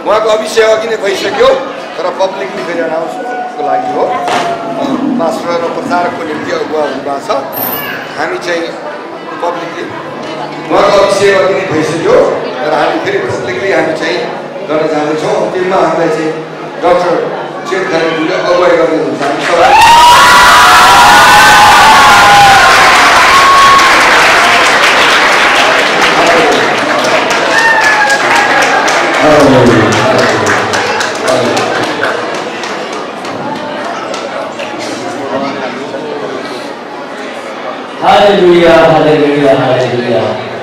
उहाँको अभिषेक नै भइसक्यो तर पब्लिकली फेरि अनाउन्सको लागि हो पास्टर र प्रचारकको निम्ति अगुवा हुनुभएको छ हामी चाहिँ पब्लिकली उहाँको अभिषेक नै भइसक्यो तर हामी फेरि पब्लिकली हामी चाहिँ गर्न जाँदैछौँ अन्तिममा हामीलाई चाहिँ डाक्टर चेतखानीले अगुवाई गर्नुहुन्छ हालेलुया हालेलुया हालेलुया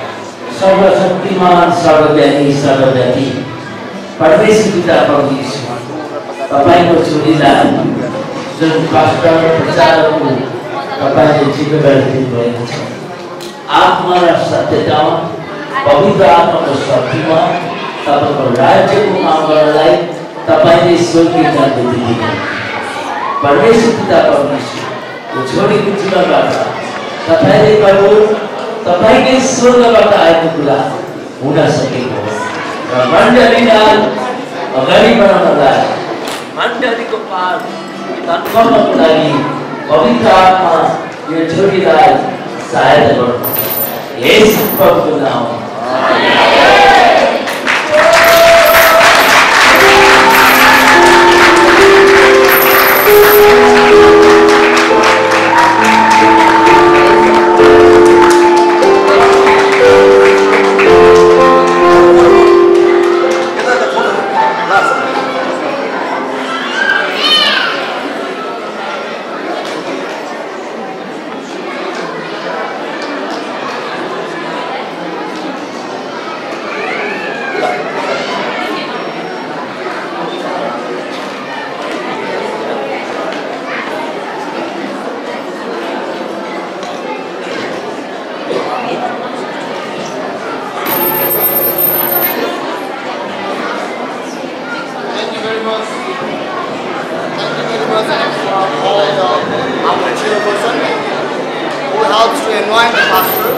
सर्वशक्तिमान सर्वज्ञानी सर्वव्यापी परमेश्वर पिता परमेश्वर तपाईको छोरीलाई जुन पास्टर प्रचारकको तपाईले जिम्मेवारी दिनुभएको छ आत्मा र सत्यतामा पवित्र आत्माको शक्तिमा तपाईको राज्यको काम गर्नलाई तपाईले स्वर्गीय जान्ने दिनुभयो परमेश्वर पिता परमेश्वर यो छोरीको जीवनबाट तपाईले प्रभु तपाईकै स्वर्गबाट आएको कुरा हुन सकेको र मण्डलीलाई अगाडि बढाउनलाई मण्डलीको पार तत्कालको लागि पवित्र आत्मा यो छोरीलाई सहायता गर्नु येशू प्रभुको नाममा I'm the chairperson who helps to anoint the pastor.